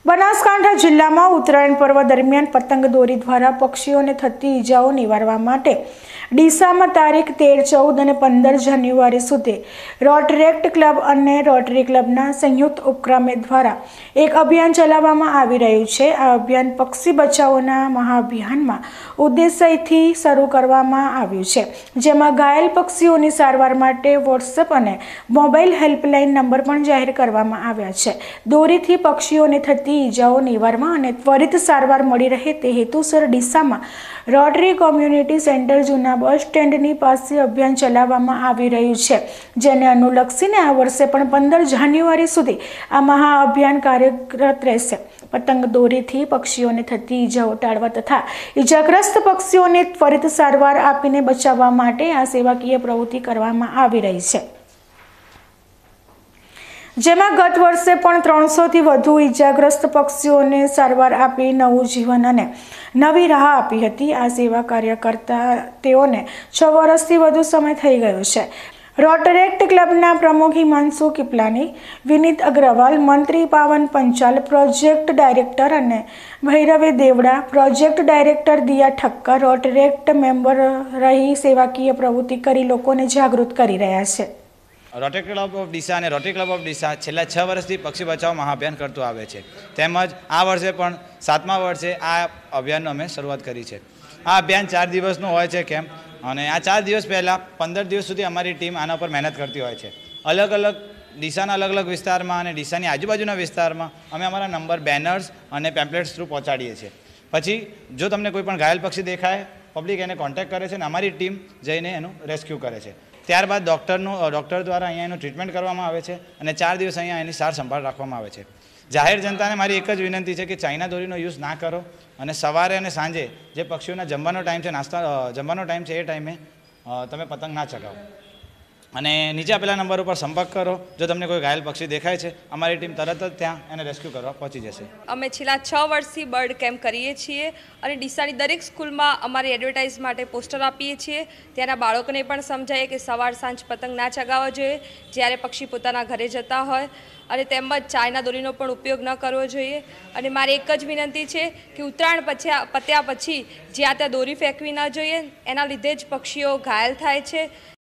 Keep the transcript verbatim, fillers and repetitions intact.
બનાસકાંઠા જિલ્લામાં ઉત્તરાયણ પર્વ દરમિયાન પતંગ દોરી દ્વારા પક્ષીઓને થતી ઈજાઓ નિવારવા માટે ડીસામાં તારીખ તેર ચૌદ અને પંદર જાન્યુઆરી સુધી રોટરેક્ટ ક્લબ અને રોટરી ક્લબના સંયુક્ત ઉપક્રમે દ્વારા એક અભિયાન ચલાવવામાં આવી રહ્યું છે। આ અભિયાન પક્ષી બચાવોના મહાઅભિયાનમાં ઉદ્દેશ્યથી શરૂ કરવામાં આવ્યું છે, જેમાં ઘાયલ પક્ષીઓની સારવાર માટે વોટ્સએપ અને મોબાઈલ હેલ્પલાઇન નંબર પણ જાહેર કરવામાં આવ્યા છે। દોરીથી પક્ષીઓને થતી ઈજાઓ નિવારવા અને ત્વરિત સારવાર મળી રહે તે હેતુસર ડીસામાં રોટરી કોમ્યુનિટી સેન્ટર જૂના બસ સ્ટેન્ડની પાસે અભિયાન ચલાવવામાં આવી રહ્યું છે, જેને અનુલક્ષીને આ વર્ષે પણ પંદર જાન્યુઆરી સુધી આ મહાઅભિયાન કાર્યરત રહેશે। પતંગ દોરીથી પક્ષીઓને થતી ઈજાઓ ટાળવા તથા ઈજાગ્રસ્ત પક્ષીઓને ત્વરિત સારવાર આપીને બચાવવા માટે આ સેવાકીય પ્રવૃત્તિ કરવામાં આવી રહી છે, જેમાં ગત વર્ષે પણ ત્રણસો થી વધુ ઈજાગ્રસ્ત પક્ષીઓને સારવાર આપી નવું જીવન અને નવી રાહ આપી હતી। આ સેવા કાર્ય કરતા તેઓને છ વર્ષથી વધુ સમય થઈ ગયો છે। રોટરેક્ટ ક્લબના પ્રમુખ હિમાંશુ કિપલાની, વિનીત અગ્રવાલ, મંત્રી પાવન પંચાલ, પ્રોજેક્ટ ડાયરેક્ટર અને Bhairavi Devda, project director Diya Thakkar Rotaract member રહી સેવાકીય પ્રવૃત્તિ કરી લોકોને જાગૃત કરી રહ્યા છે। રોટરી ક્લબ ઓફ ડીસા અને રોટરી ક્લબ ઓફ ડીસા છેલ્લા છ વર્ષથી પક્ષી બચાવ મહાઅભિયાન કરતું આવે છે, તેમજ આ વર્ષે પણ સાતમા વર્ષે આ અભિયાનનો અમે શરૂઆત કરી છે। આ અભિયાન ચાર દિવસનું હોય છે કેમ્પ, અને આ ચાર દિવસ પહેલાં પંદર દિવસ સુધી અમારી ટીમ આના પર મહેનત કરતી હોય છે। અલગ અલગ ડીસાના અલગ અલગ વિસ્તારમાં અને ડીસાની આજુબાજુના વિસ્તારમાં અમે અમારા નંબર બેનર્સ અને પેમ્પલેટ્સ થ્રુ પહોંચાડીએ છીએ। પછી જો તમને કોઈ પણ ઘાયલ પક્ષી દેખાય, પબ્લિક એને કોન્ટેક્ટ કરે છે અને અમારી ટીમ જઈને એનું રેસ્ક્યુ કરે છે। ત્યારબાદ ડૉક્ટરનું ડૉક્ટર દ્વારા અહીંયા એનું ટ્રીટમેન્ટ કરવામાં આવે છે અને ચાર દિવસ અહીંયા એની સાર સંભાળ રાખવામાં આવે છે। જાહેર જનતાને મારી એક જ વિનંતી છે કે ચાઇના દોરીનો યુઝ ના કરો અને સવારે અને સાંજે જે પક્ષીઓના જમવાનો ટાઈમ છે, નાસ્તા જમવાનો ટાઈમ છે, એ ટાઈમે તમે પતંગ ના ચગાવો અને નીચે આપેલા નંબર ઉપર સંપર્ક કરો। જો તમને કોઈ ઘાયલ પક્ષી દેખાય છે, અમારી ટીમ તરત જ ત્યાં એને રેસ્ક્યુ કરવા પહોંચી જશે। અમે છેલ્લા છ વર્ષથી બર્ડ કેમ્પ કરીએ છીએ અને ડીસાની દરેક સ્કૂલમાં અમારી એડવર્ટાઇઝ માટે પોસ્ટર આપીએ છીએ। ત્યાંના બાળકોને પણ સમજાય કે સવાર સાંજ પતંગ ના ચગાવવા જોઈએ જ્યારે પક્ષી પોતાના ઘરે જતા હોય, અને તેમજ ચાઇના દોરીનો પણ ઉપયોગ ન કરવો જોઈએ। અને મારી એક જ વિનંતી છે કે ઉત્તરાયણ પછી પત્યા પછી જ્યાં ત્યાં દોરી ફેંકવી ન જોઈએ, એના લીધે જ પક્ષીઓ ઘાયલ થાય છે।